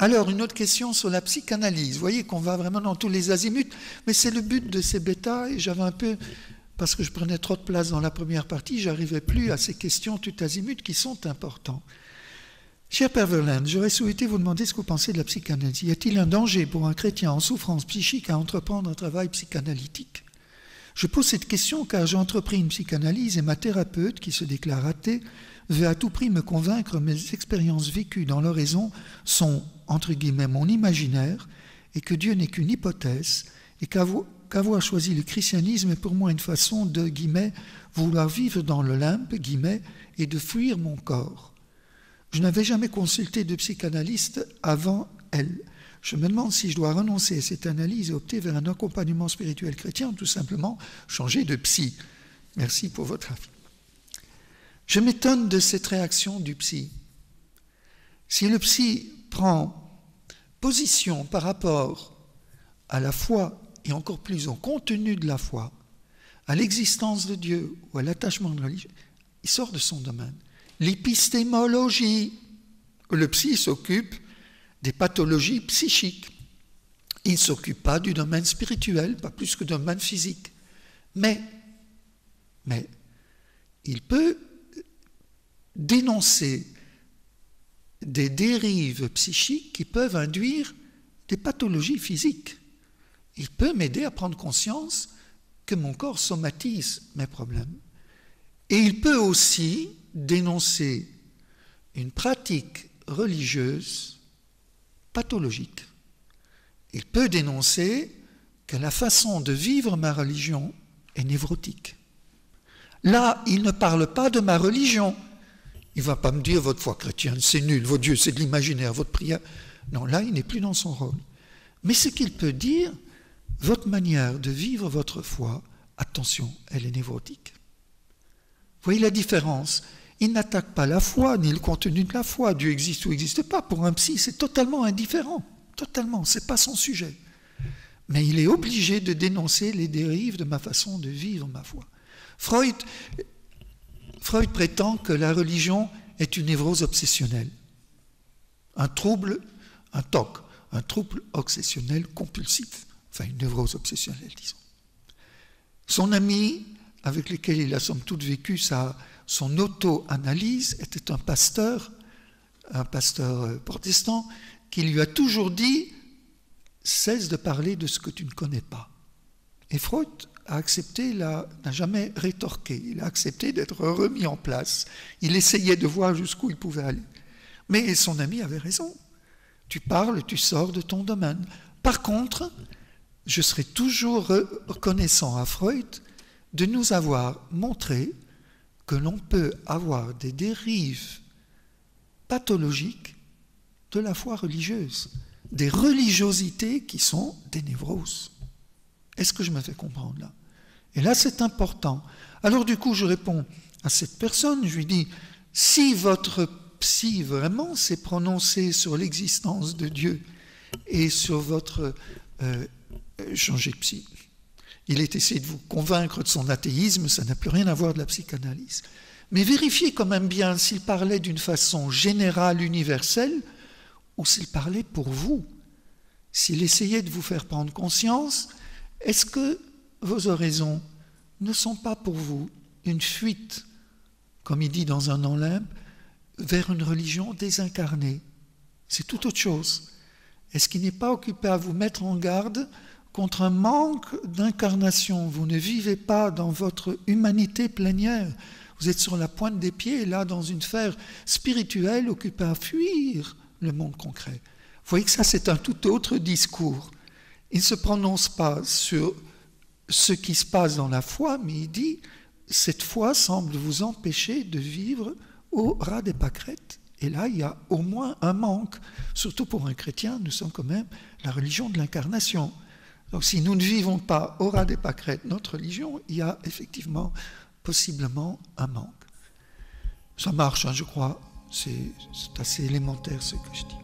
Alors, une autre question sur la psychanalyse. Vous voyez qu'on va vraiment dans tous les azimuts, mais c'est le but de ces bêtas, et j'avais un peu, parce que je prenais trop de place dans la première partie, je n'arrivais plus à ces questions tout azimuts qui sont importantes. Cher Père Verlaine, j'aurais souhaité vous demander ce que vous pensez de la psychanalyse. Y a-t-il un danger pour un chrétien en souffrance psychique à entreprendre un travail psychanalytique? Je pose cette question car j'ai entrepris une psychanalyse et ma thérapeute, qui se déclare athée, veut à tout prix me convaincre que mes expériences vécues dans l'oraison sont, entre guillemets, mon imaginaire et que Dieu n'est qu'une hypothèse et qu'avoir choisi le christianisme est pour moi une façon de, guillemets, vouloir vivre dans l'Olympe, guillemets, et de fuir mon corps. Je n'avais jamais consulté de psychanalyste avant elle. Je me demande si je dois renoncer à cette analyse et opter vers un accompagnement spirituel chrétien ou tout simplement changer de psy. Merci pour votre avis. Je m'étonne de cette réaction du psy. Si le psy prend position par rapport à la foi et encore plus au contenu de la foi, à l'existence de Dieu ou à l'attachement de religion, il sort de son domaine. L'épistémologie. Le psy s'occupe des pathologies psychiques. Il ne s'occupe pas du domaine spirituel, pas plus que du domaine physique. Mais il peut dénoncer des dérives psychiques qui peuvent induire des pathologies physiques. Il peut m'aider à prendre conscience que mon corps somatise mes problèmes. Et il peut aussi dénoncer une pratique religieuse pathologique. Il peut dénoncer que la façon de vivre ma religion est névrotique. Là, il ne parle pas de ma religion. Il ne va pas me dire votre foi chrétienne, c'est nul, votre Dieu, c'est de l'imaginaire, votre prière. Non, là, il n'est plus dans son rôle. Mais ce qu'il peut dire, votre manière de vivre votre foi, attention, elle est névrotique. Vous voyez la différence? Il n'attaque pas la foi, ni le contenu de la foi. Dieu existe ou n'existe pas. Pour un psy, c'est totalement indifférent. Totalement, ce n'est pas son sujet. Mais il est obligé de dénoncer les dérives de ma façon de vivre ma foi. Freud prétend que la religion est une névrose obsessionnelle. Un trouble, un TOC, un trouble obsessionnel compulsif. Enfin, une névrose obsessionnelle, disons. Son ami, avec lequel il a somme toute vécu son auto-analyse, était un pasteur protestant, qui lui a toujours dit « cesse de parler de ce que tu ne connais pas ». Et Freud a accepté, n'a jamais rétorqué, il a accepté d'être remis en place. Il essayait de voir jusqu'où il pouvait aller. Mais son ami avait raison. Tu parles, tu sors de ton domaine. Par contre, je serai toujours reconnaissant à Freud de nous avoir montré que l'on peut avoir des dérives pathologiques de la foi religieuse, des religiosités qui sont des névroses. Est-ce que je me fais comprendre là? Et là, c'est important. Alors du coup, je réponds à cette personne, je lui dis, si votre psy vraiment s'est prononcé sur l'existence de Dieu et sur votre changer de psy, il est essayé de vous convaincre de son athéisme, ça n'a plus rien à voir de la psychanalyse. Mais vérifiez quand même bien s'il parlait d'une façon générale, universelle, ou s'il parlait pour vous. S'il essayait de vous faire prendre conscience, est-ce que vos oraisons ne sont pas pour vous une fuite, comme il dit dans un Olympe, vers une religion désincarnée? C'est tout autre chose. Est-ce qu'il n'est pas occupé à vous mettre en garde contre un manque d'incarnation? Vous ne vivez pas dans votre humanité plénière. Vous êtes sur la pointe des pieds, là, dans une sphère spirituelle, occupée à fuir le monde concret. Vous voyez que ça, c'est un tout autre discours. Il ne se prononce pas sur ce qui se passe dans la foi, mais il dit « cette foi semble vous empêcher de vivre au ras des pâquerettes ». Et là, il y a au moins un manque. Surtout pour un chrétien, nous sommes quand même la religion de l'incarnation. Donc si nous ne vivons pas au ras des pâquerettes notre religion, il y a effectivement, possiblement, un manque. Ça marche, hein, je crois. C'est assez élémentaire ce que je dis.